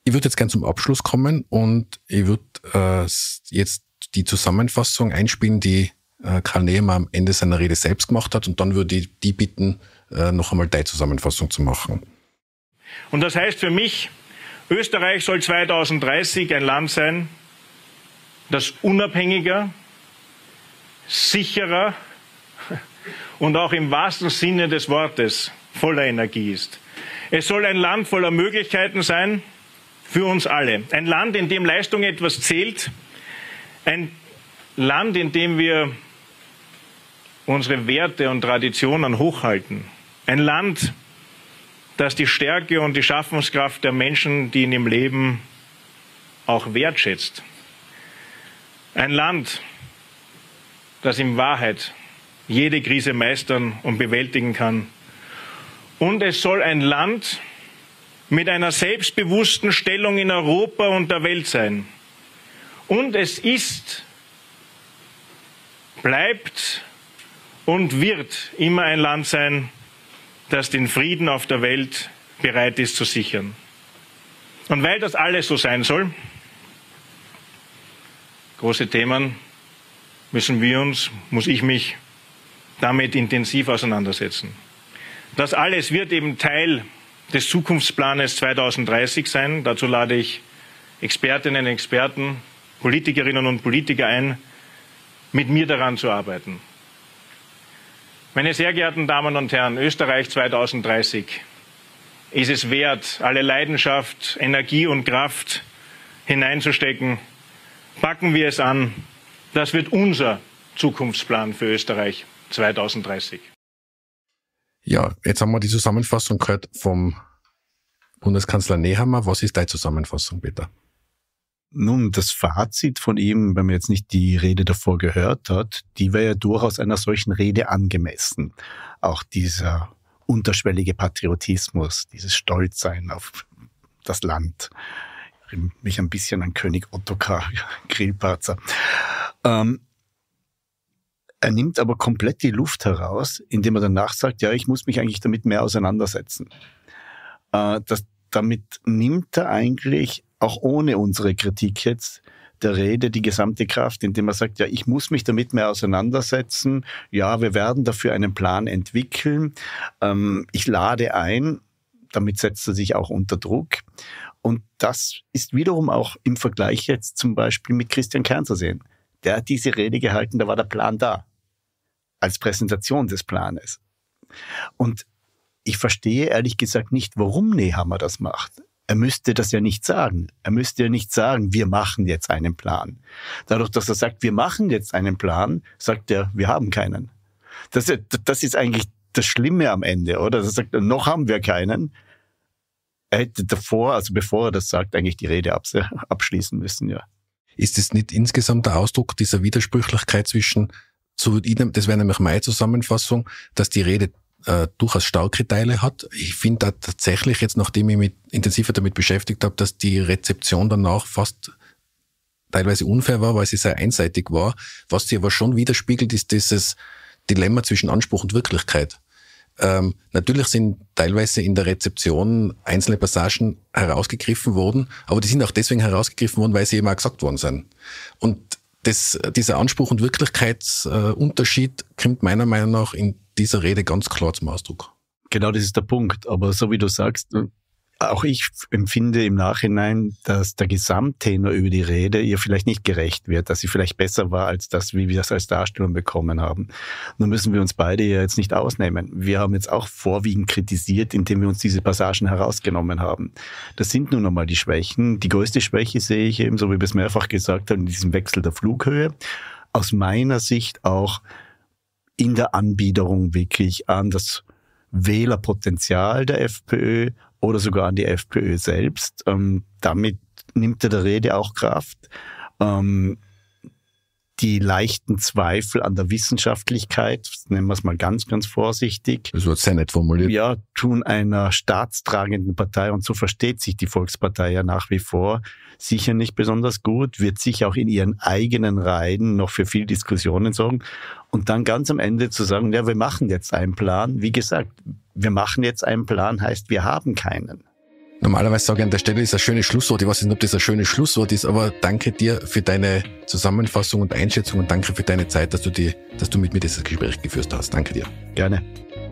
Ich würde jetzt gerne zum Abschluss kommen und ich würde äh, jetzt die Zusammenfassung einspielen, die äh, Karl Nehammer am Ende seiner Rede selbst gemacht hat, und dann würde ich die bitten, äh, noch einmal die Zusammenfassung zu machen. Und das heißt für mich, Österreich soll zweitausenddreißig ein Land sein, das unabhängiger, sicherer und auch im wahrsten Sinne des Wortes voller Energie ist. Es soll ein Land voller Möglichkeiten sein für uns alle. Ein Land, in dem Leistung etwas zählt. Ein Land, in dem wir unsere Werte und Traditionen hochhalten. Ein Land, das die Stärke und die Schaffenskraft der Menschen, die in ihm leben, auch wertschätzt. Ein Land, das in Wahrheit jede Krise meistern und bewältigen kann. Und es soll ein Land mit einer selbstbewussten Stellung in Europa und der Welt sein. Und es ist, bleibt und wird immer ein Land sein, das den Frieden auf der Welt bereit ist zu sichern. Und weil das alles so sein soll, große Themen, müssen wir uns, muss ich mich damit intensiv auseinandersetzen. Das alles wird eben Teil des Zukunftsplanes zweitausenddreißig sein. Dazu lade ich Expertinnen und Experten, Politikerinnen und Politiker ein, mit mir daran zu arbeiten. Meine sehr geehrten Damen und Herren, Österreich zweitausenddreißig ist es wert, alle Leidenschaft, Energie und Kraft hineinzustecken. Packen wir es an. Das wird unser Zukunftsplan für Österreich zweitausenddreißig. Ja, jetzt haben wir die Zusammenfassung gehört vom Bundeskanzler Nehammer. Was ist deine Zusammenfassung, Peter? Nun, das Fazit von ihm, wenn man jetzt nicht die Rede davor gehört hat, die wäre ja durchaus einer solchen Rede angemessen. Auch dieser unterschwellige Patriotismus, dieses Stolzsein auf das Land. Ich erinnere mich ein bisschen an König Ottokar Grillparzer. Ähm, er nimmt aber komplett die Luft heraus, indem er danach sagt, ja, ich muss mich eigentlich damit mehr auseinandersetzen. Äh, das, damit nimmt er eigentlich auch ohne unsere Kritik jetzt der Rede die gesamte Kraft, indem er sagt, ja, ich muss mich damit mehr auseinandersetzen. Ja, wir werden dafür einen Plan entwickeln. Ähm, ich lade ein, damit setzt er sich auch unter Druck. Und das ist wiederum auch im Vergleich jetzt zum Beispiel mit Christian Kern zu sehen. Der hat diese Rede gehalten, da war der Plan da. Als Präsentation des Planes. Und ich verstehe ehrlich gesagt nicht, warum Nehammer das macht. Er müsste das ja nicht sagen. Er müsste ja nicht sagen, wir machen jetzt einen Plan. Dadurch, dass er sagt, wir machen jetzt einen Plan, sagt er, wir haben keinen. Das, das ist eigentlich das Schlimme am Ende, oder? Er sagt, noch haben wir keinen. Er hätte davor, also bevor er das sagt, eigentlich die Rede abschließen müssen, ja. Ist es nicht insgesamt der Ausdruck dieser Widersprüchlichkeit zwischen, so das wäre nämlich meine Zusammenfassung, dass die Rede äh, durchaus starke Teile hat. Ich finde da tatsächlich jetzt, nachdem ich mich intensiver damit beschäftigt habe, dass die Rezeption danach fast teilweise unfair war, weil sie sehr einseitig war. Was sie aber schon widerspiegelt, ist dieses Dilemma zwischen Anspruch und Wirklichkeit. Ähm, natürlich sind teilweise in der Rezeption einzelne Passagen herausgegriffen worden, aber die sind auch deswegen herausgegriffen worden, weil sie eben auch gesagt worden sind. Und das, dieser Anspruch- und Wirklichkeitsunterschied äh, kommt meiner Meinung nach in dieser Rede ganz klar zum Ausdruck. Genau, das ist der Punkt. Aber so wie du sagst, auch ich empfinde im Nachhinein, dass der Gesamttenor über die Rede ihr vielleicht nicht gerecht wird, dass sie vielleicht besser war als das, wie wir das als Darstellung bekommen haben. Nun müssen wir uns beide ja jetzt nicht ausnehmen. Wir haben jetzt auch vorwiegend kritisiert, indem wir uns diese Passagen herausgenommen haben. Das sind nun einmal die Schwächen. Die größte Schwäche sehe ich eben, so wie wir es mehrfach gesagt haben, in diesem Wechsel der Flughöhe. Aus meiner Sicht auch in der Anbiederung wirklich an das Wählerpotenzial der FPÖ oder sogar an die FPÖ selbst. Ähm, damit nimmt er der Rede auch Kraft. Ähm, die leichten Zweifel an der Wissenschaftlichkeit, nennen wir es mal ganz, ganz vorsichtig. Das wird sehr nett formuliert. Ja, tun einer staatstragenden Partei, und so versteht sich die Volkspartei ja nach wie vor, sicher nicht besonders gut, wird sicher auch in ihren eigenen Reihen noch für viel Diskussionen sorgen. Und dann ganz am Ende zu sagen, ja, wir machen jetzt einen Plan. Wie gesagt, wir machen jetzt einen Plan, heißt, wir haben keinen. Normalerweise sage ich an der Stelle, das ist ein schönes Schlusswort. Ich weiß nicht, ob das ein schönes Schlusswort ist, aber danke dir für deine Zusammenfassung und Einschätzung und danke für deine Zeit, dass du, die, dass du mit mir dieses Gespräch geführt hast. Danke dir. Gerne.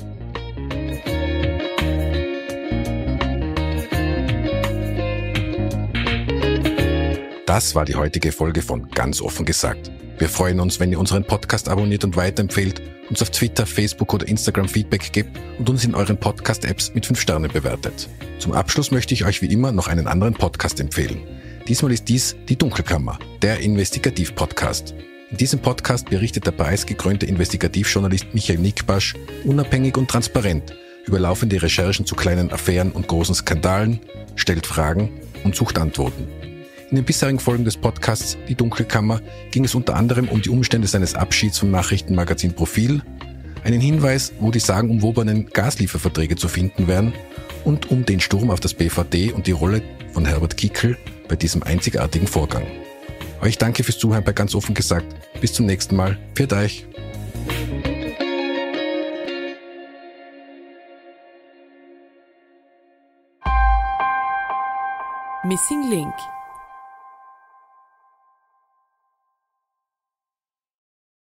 Das war die heutige Folge von Ganz offen gesagt. Wir freuen uns, wenn ihr unseren Podcast abonniert und weiterempfehlt, uns auf Twitter, Facebook oder Instagram Feedback gebt und uns in euren Podcast-Apps mit fünf Sternen bewertet. Zum Abschluss möchte ich euch wie immer noch einen anderen Podcast empfehlen. Diesmal ist dies Die Dunkelkammer, der Investigativ-Podcast. In diesem Podcast berichtet der preisgekrönte Investigativjournalist Michael Nickbasch unabhängig und transparent über laufende Recherchen zu kleinen Affären und großen Skandalen, stellt Fragen und sucht Antworten. In den bisherigen Folgen des Podcasts Die Dunkelkammer ging es unter anderem um die Umstände seines Abschieds vom Nachrichtenmagazin Profil, einen Hinweis, wo die sagenumwobenen Gaslieferverträge zu finden wären und um den Sturm auf das B V D und die Rolle von Herbert Kickl bei diesem einzigartigen Vorgang. Euch danke fürs Zuhören bei Ganz offen gesagt. Bis zum nächsten Mal. Pfiat euch. Missing Link